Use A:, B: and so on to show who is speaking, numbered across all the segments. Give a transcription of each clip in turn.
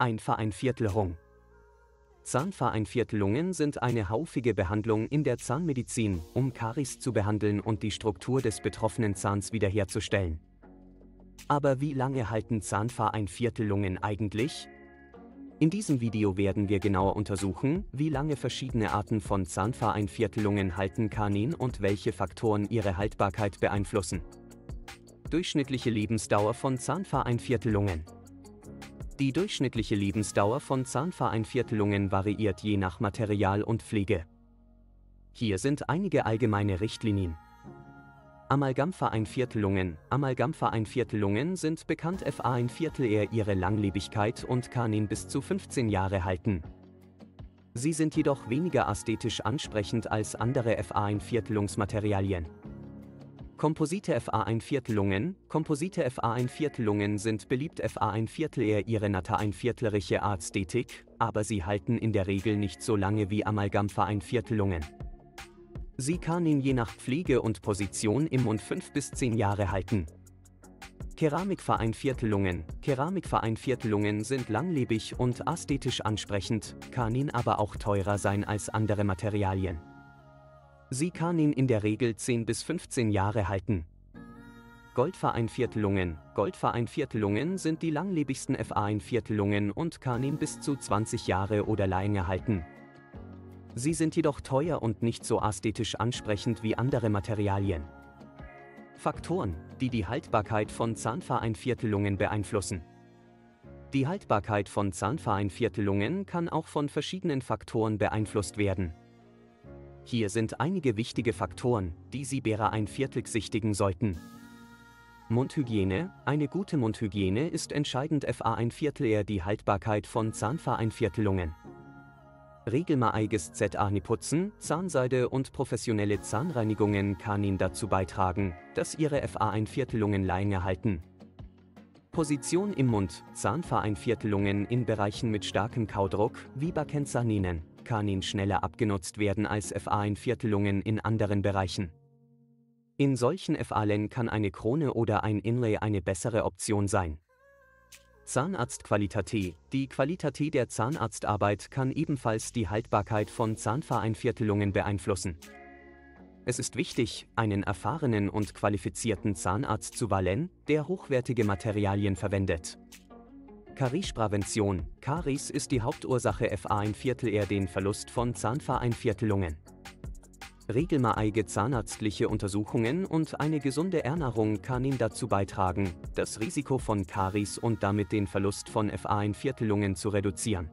A: Zahnvereinviertelung. Zahnvereinviertelungen sind eine häufige Behandlung in der Zahnmedizin, um Karies zu behandeln und die Struktur des betroffenen Zahns wiederherzustellen. Aber wie lange halten Zahnvereinviertelungen eigentlich? In diesem Video werden wir genauer untersuchen, wie lange verschiedene Arten von Zahnvereinviertelungen halten können und welche Faktoren ihre Haltbarkeit beeinflussen. Durchschnittliche Lebensdauer von Zahnvereinviertelungen. Die durchschnittliche Lebensdauer von Zahnvereinviertelungen variiert je nach Material und Pflege. Hier sind einige allgemeine Richtlinien. Amalgamvereinviertelungen. Amalgamvereinviertelungen sind bekannt ein Viertel eher ihre Langlebigkeit und können bis zu 15 Jahre halten. Sie sind jedoch weniger ästhetisch ansprechend als andere Vereinviertelungsmaterialien. Komposite Vereinviertelungen. Komposite Vereinviertelungen sind beliebt Vereinviertel eher ihre natteinviertlerische Ästhetik, aber sie halten in der Regel nicht so lange wie Amalgamvereinviertelungen. Sie können je nach Pflege und Position im Mund 5 bis 10 Jahre halten. Keramikvereinviertelungen. Keramikvereinviertelungen sind langlebig und ästhetisch ansprechend, können aber auch teurer sein als andere Materialien. Sie können in der Regel 10 bis 15 Jahre halten. Goldvereinviertelungen. Goldvereinviertelungen sind die langlebigsten Vereinviertelungen und können bis zu 20 Jahre oder länger halten. Sie sind jedoch teuer und nicht so ästhetisch ansprechend wie andere Materialien. Faktoren, die die Haltbarkeit von Zahnvereinviertelungen beeinflussen. Die Haltbarkeit von Zahnvereinviertelungen kann auch von verschiedenen Faktoren beeinflusst werden. Hier sind einige wichtige Faktoren, die Sie bereinviertelsichtigen sollten. Mundhygiene. Eine gute Mundhygiene ist entscheidend Vereinviertel eher die Haltbarkeit von Zahnvereinviertelungen. Regelmäßiges Zähneputzen, Zahnseide und professionelle Zahnreinigungen können dazu beitragen, dass Ihre Vereinviertelungen länger halten. Position im Mund. Zahnvereinviertelungen in Bereichen mit starkem Kaudruck, wie Backenzähnen, können schneller abgenutzt werden als Vereinviertelungen in anderen Bereichen. In solchen Fällen kann eine Krone oder ein Inlay eine bessere Option sein. Zahnarztqualität. Die Qualität der Zahnarztarbeit kann ebenfalls die Haltbarkeit von Zahnvereinviertelungen beeinflussen. Es ist wichtig, einen erfahrenen und qualifizierten Zahnarzt zu wählen, der hochwertige Materialien verwendet. Kariesprävention. Karies ist die Hauptursache Vereinviertel eher den Verlust von Zahnvereinviertelungen. Regelmäßige zahnärztliche Untersuchungen und eine gesunde Ernährung können dazu beitragen, das Risiko von Karies und damit den Verlust von Vereinviertelungen zu reduzieren.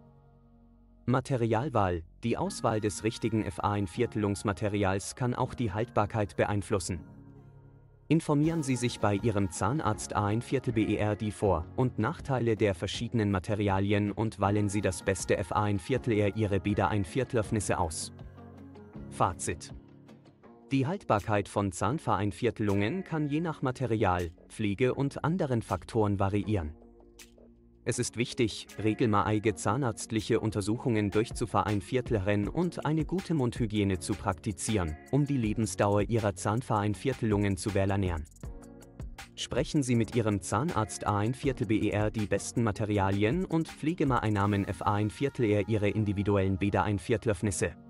A: Materialwahl. Die Auswahl des richtigen Vereinviertelungsmaterials kann auch die Haltbarkeit beeinflussen. Informieren Sie sich bei Ihrem Zahnarzt Vereinviertel die Vor- und Nachteile der verschiedenen Materialien und wählen Sie das beste Vereinviertel Ihre Wiedereinviertelöffnisse aus. Fazit. Die Haltbarkeit von Zahnvereinviertelungen kann je nach Material, Pflege und anderen Faktoren variieren. Es ist wichtig, regelmäßige zahnärztliche Untersuchungen durchzuvereinvierteln und eine gute Mundhygiene zu praktizieren, um die Lebensdauer Ihrer Zahnvereinviertelungen zu verlängern. Sprechen Sie mit Ihrem Zahnarzt Vereinviertel die besten Materialien und Pflegemaßnahmen Vereinviertel Ihre individuellen Wiedereinviertelöffnisse.